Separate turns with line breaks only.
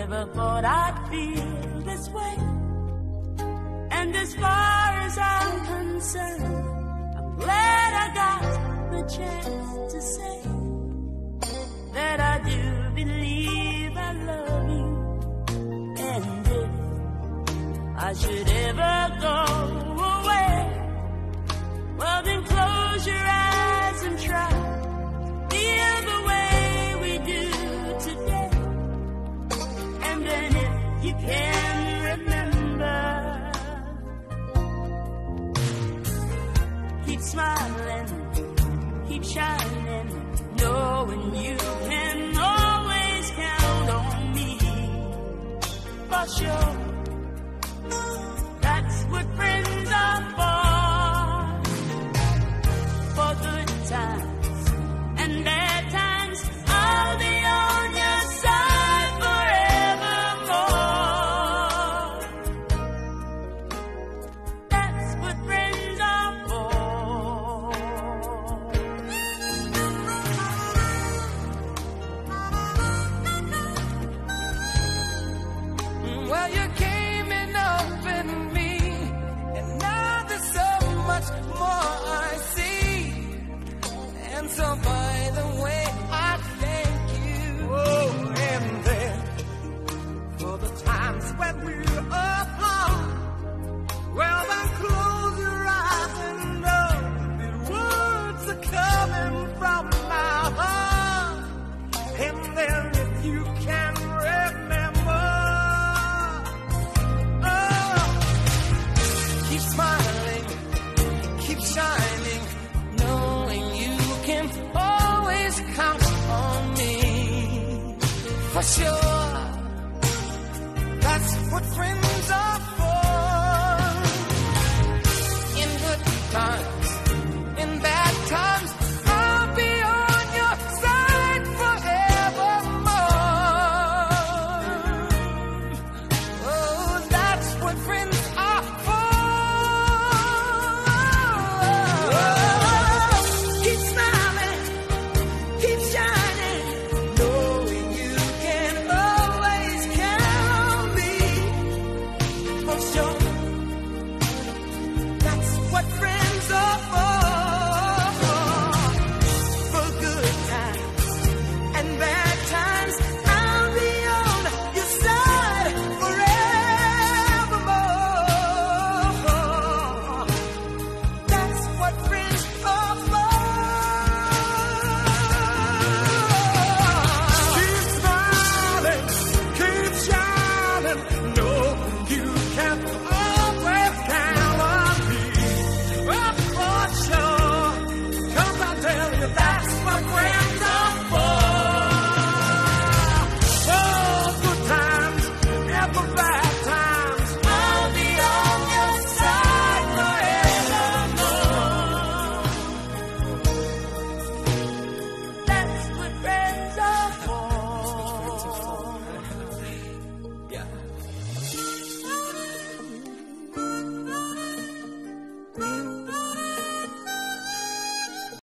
never thought I'd feel this way. And as far as I'm concerned, I'm glad I got the chance to say that I do believe I love you. And if I should ever go away, well then close your eyes and try to feel the way we do today. And then if you can remember, keep smiling, keep shining, knowing you can always count on me. For sure, that's what friends are for good times and bad times. I'll be on your side forevermore. That's what friends are for. Well, you came in up in me, and now there's so much more I see. And so by the way, I thank you.
Oh, and then for the times when we're apart, well then close your eyes and know the words are coming from my heart. And then if you can remember, oh,
Keep smiling, keep shining, knowing you can always count on me. For sure.